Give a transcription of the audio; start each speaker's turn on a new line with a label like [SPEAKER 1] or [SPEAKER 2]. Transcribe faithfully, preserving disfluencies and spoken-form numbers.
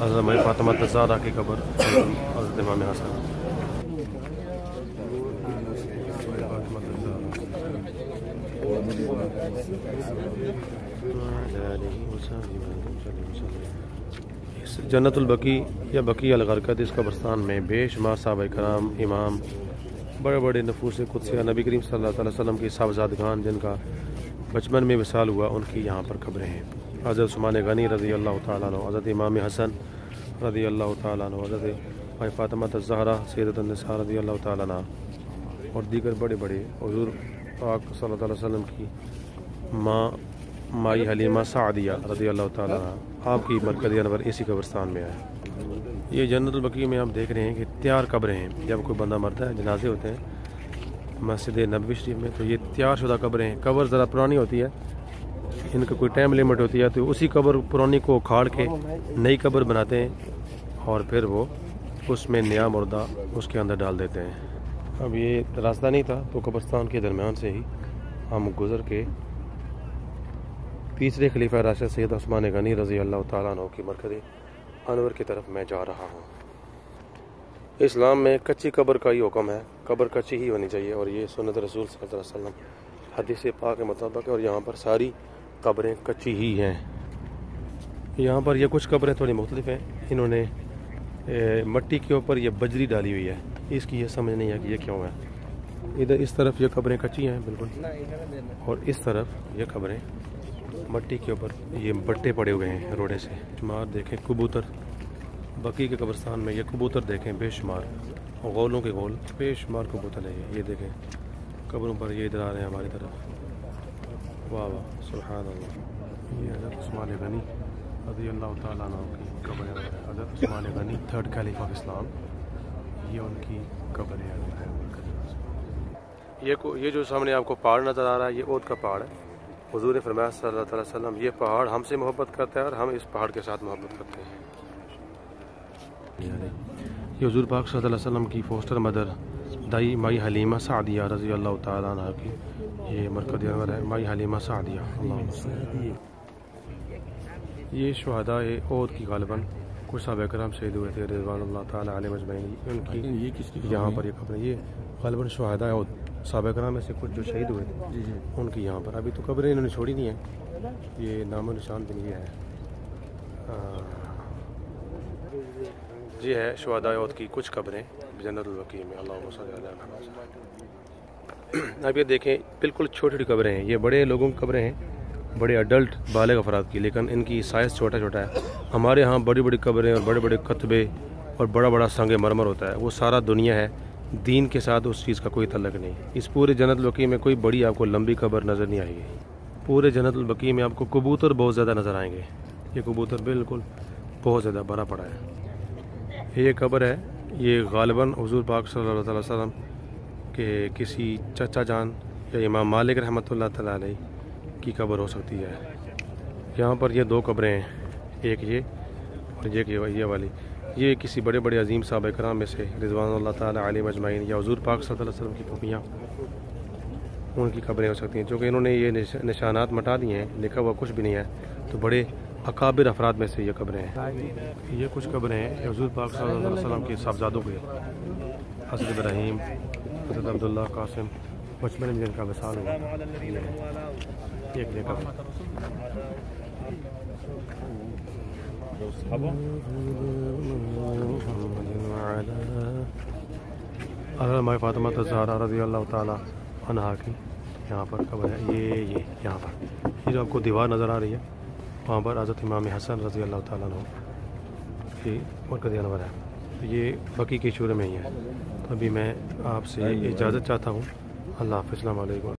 [SPEAKER 1] حضرت مائی فاطمہ الزہرا کی قبر، حضرت امام حسن۔ جنت البقیع یا بقیع الغرقد، اس قبرستان میں بے شمار صحابہ کرام، امام، بڑے بڑے نفوس قدسیہ، نبی کریم صلی اللہ علیہ وسلم کی صاحبزادگان جن کا بچپن میں وصال ہوا، ان کی یہاں پر قبریں ہیں۔ حضرت عثمان غنی رضی اللہ تعالیٰ عنہ، حضرت امام حسن رضی اللہ تعالیٰ عنہ، حضرت مائی فاطمہ الزہرا سیدۃ النساء رضی اللہ تعالیٰ عنہ، اور دیگر بڑے بڑے حضور پاک صلی اللہ علیہ وسلم کی ماں مائی حلیمہ سعدیہ رضی اللہ تعالیٰ عنہ، آپ کی مرکز انور اسی قبرستان میں ہے۔ یہ جنت البقیع میں آپ دیکھ رہے ہیں کہ تیار قبریں ہیں۔ جب کوئی بندہ مرتا ہے، جنازے ہوتے ہیں مسجد نبوی شریف میں، تو یہ تیار شدہ قبریں ہیں۔ قبر ذرا پرانی ہوتی ہے، ان کا کوئی ٹائم لیمٹ ہوتی ہے، تو اسی قبر پرانی کو اکھاڑ کے نئی قبر بناتے ہیں اور پھر وہ اس میں نیا مردہ اس کے اندر ڈال دیتے ہیں۔ اب یہ راستہ نہیں تھا، تو قبرستان کے درمیان سے ہی ہم گزر کے تیسرے خلیفہ راشد سید عثمان غنی رضی اللہ تعالیٰ عنہ کی مرکز انور کی طرف میں جا رہا ہوں۔ اسلام میں کچی قبر کا ہی حکم ہے، قبر کچی ہی ہونی چاہیے، اور یہ سنت رسول صلی اللہ علیہ وسلم حدیث پاک کے مطابق ہے، اور یہاں پر ساری قبریں کچی ہی ہیں۔ یہاں پر یہ کچھ قبریں تھوڑی مختلف ہیں، انہوں نے مٹی کے اوپر یہ بجری ڈالی ہوئی ہے، اس کی یہ سمجھ نہیں ہے کہ یہ کیوں ہے۔ ادھر اس طرف یہ قبریں کچی ہیں بالکل، اور اس طرف یہ قبریں مٹی کے اوپر یہ بٹے پڑے ہوئے ہیں روڑے سے۔ شمار دیکھیں کبوتر، بقیع کے قبرستان میں یہ کبوتر دیکھیں بے شمار، غولوں کے غول بے شمار کبوتر ہیں۔ یہ دیکھیں قبروں پر یہ ادھر آ رہے ہیں ہماری طرف۔ واہ واہ سبحان اللہ۔ یہ حضرت عثمان غنی رضی اللہ تعالیٰ عنہ کی قبر ہے۔ حضرت عثمان غنی تھرڈ خلیفہ آف اسلام، یہ ان کی قبر ہے۔ یہ کو یہ جو سامنے آپ کو پہاڑ نظر آ رہا ہے، یہ اود کا پہاڑ ہے۔ حضور نے فرمایا صلی اللہ علیہ وسلم، یہ پہاڑ ہم سے محبت کرتا ہے اور ہم اس پہاڑ کے ساتھ محبت کرتے ہیں۔ یہ حضور پاک صلی اللہ علیہ وسلم کی فوسٹر مدر دائی مائی حلیمہ سعدیہ رضی اللہ تعالیٰ عنہ کی یہ مرکز انور ہے، مائی حلیمہ سعدیہ۔ یہ شہداء احد کی غالباً کچھ صحابہ کرام شہید ہوئے تھے رضوان اللہ تعالیٰ علیہ مجمعین، ان کی یہاں پر یہ قبریں، یہ غالباً شہداء احد صحابہ کرام میں سے کچھ جو شہید ہوئے تھے ان کی یہاں پر۔ ابھی تو قبریں انہوں نے چھوڑی نہیں ہیں، یہ نام و نشان بھی نہیں ہے۔ جی ہے شہداء احد کی کچھ قبریں جنت البقیع میں۔ اللہم صلی علی محمد۔ اب یہ دیکھیں بالکل چھوٹی چھوٹی قبریں ہیں، یہ بڑے لوگوں کی قبریں ہیں، بڑے اڈلٹ بالغ افراد کی، لیکن ان کی سائز چھوٹا چھوٹا ہے۔ ہمارے ہاں بڑی بڑی قبریں اور بڑے بڑے کتبے اور بڑا بڑا سنگ مرمر ہوتا ہے، وہ سارا دنیا ہے، دین کے ساتھ اس چیز کا کوئی تعلق نہیں۔ اس پورے جنت البقیع میں کوئی بڑی آپ کو لمبی قبر نظر نہیں آئے گی۔ پورے جنت البقیع میں آپ کو کبوتر بہت زیادہ نظر آئیں گے، یہ کبوتر بالکل بہت زیادہ بھرا پڑا ہے۔ یہ قبر ہے، یہ غالباً حضور پاک صلی اللہ علیہ وسلم کے کسی چچا جان یا امام مالک رحمۃ اللہ تعالیٰ علیہ کی قبر ہو سکتی ہے۔ یہاں پر یہ دو قبریں ہیں، ایک یہ اور ایک یہ والی، یہ کسی بڑے بڑے عظیم صحابہ کرام میں سے رضوان اللہ تعالیٰ علیہ مجمعین یا حضور پاک صلی اللہ علیہ وسلم کی پھوپھیاں، ان کی قبریں ہو سکتی ہیں، چونکہ انہوں نے یہ نشانات مٹا دیے ہیں، لکھا ہوا کچھ بھی نہیں ہے، تو بڑے اکابر افراد میں سے یہ قبریں ہیں۔ یہ کچھ قبریں ہیں یہ حضور پاک صلی اللہ علیہ وسلم کے صاحبزادوں کے، حضرت ابراہیم، حضرت عبداللہ قاسم، بچپن میں جن کا وصال ہوا۔ ایک یہ قبر حضرت مائی فاطمہ الزہرا رضی اللہ تعالیٰ عنہ کی یہاں پر قبر ہے۔ یہ یہ یہاں پر یہ جو آپ کو دیوار نظر آ رہی ہے، وہاں پر حضرت امام حسن رضی اللہ تعالیٰ عنہ کی مرکز انور ہے۔ یہ بقیع کے شورے میں ہی ہے۔ تو ابھی میں آپ سے اجازت چاہتا ہوں۔ اللہ حافظ، السلام علیکم۔